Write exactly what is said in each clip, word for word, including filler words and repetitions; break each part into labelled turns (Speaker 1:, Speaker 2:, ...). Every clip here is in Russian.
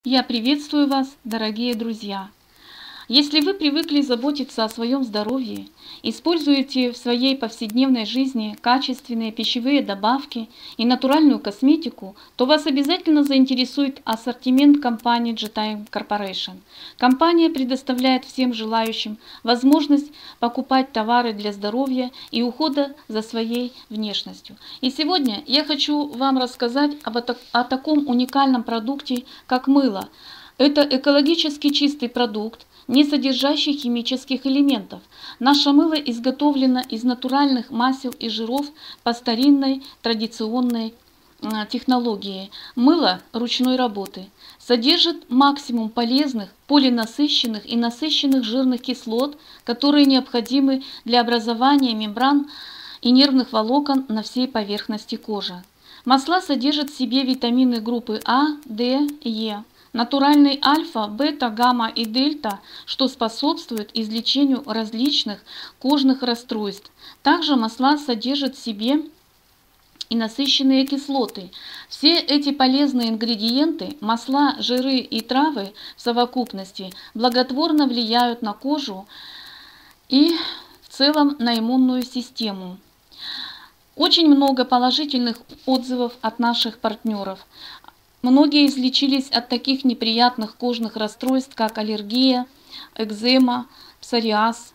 Speaker 1: Я приветствую вас, дорогие друзья! Если вы привыкли заботиться о своем здоровье, используете в своей повседневной жизни качественные пищевые добавки и натуральную косметику, то вас обязательно заинтересует ассортимент компании джи тайм Corporation. Компания предоставляет всем желающим возможность покупать товары для здоровья и ухода за своей внешностью. И сегодня я хочу вам рассказать об, о таком уникальном продукте, как мыло. Это экологически чистый продукт, не содержащий химических элементов. Наше мыло изготовлено из натуральных масел и жиров по старинной традиционной технологии. Мыло ручной работы содержит максимум полезных, полинасыщенных и насыщенных жирных кислот, которые необходимы для образования мембран и нервных волокон на всей поверхности кожи. Масла содержат в себе витамины группы А, Д, Е. Натуральный альфа, бета, гамма и дельта, что способствует излечению различных кожных расстройств. Также масла содержат в себе и насыщенные кислоты. Все эти полезные ингредиенты, масла, жиры и травы в совокупности благотворно влияют на кожу и в целом на иммунную систему. Очень много положительных отзывов от наших партнеров. Многие излечились от таких неприятных кожных расстройств, как аллергия, экзема, псориаз.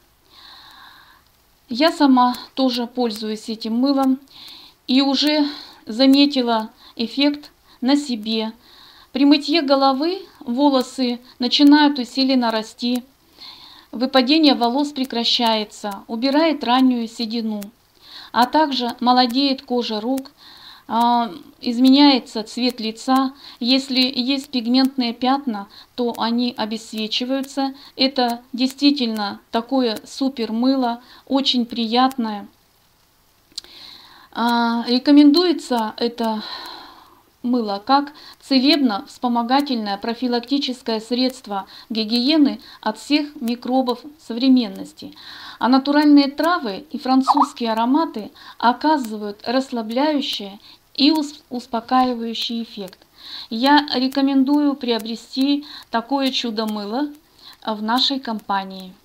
Speaker 1: Я сама тоже пользуюсь этим мылом и уже заметила эффект на себе. При мытье головы волосы начинают усиленно расти, выпадение волос прекращается, убирает раннюю седину, а также молодеет кожа рук, изменяется цвет лица. Если есть пигментные пятна, то они обесцвечиваются. Это действительно такое супер мыло, очень приятное. Рекомендуется это мыло как целебно-вспомогательное профилактическое средство гигиены от всех микробов современности. А натуральные травы и французские ароматы оказывают расслабляющее и успокаивающий эффект. Я рекомендую приобрести такое чудо-мыло в нашей компании.